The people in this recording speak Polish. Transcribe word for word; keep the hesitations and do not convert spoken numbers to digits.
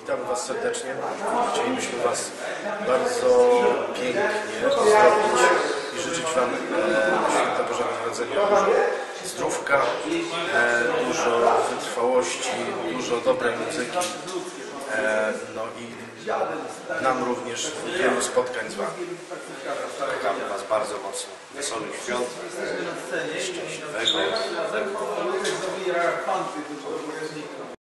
Witamy Was serdecznie. Chcielibyśmy Was bardzo pięknie pozdrowić i życzyć Wam e, święta Bożego Narodzenia, dużo zdrówka, e, dużo wytrwałości, dużo dobrej muzyki, e, no i nam również wielu spotkań z Wami. Kochamy Was bardzo mocno. Wesołych świąt, szczęśliwego.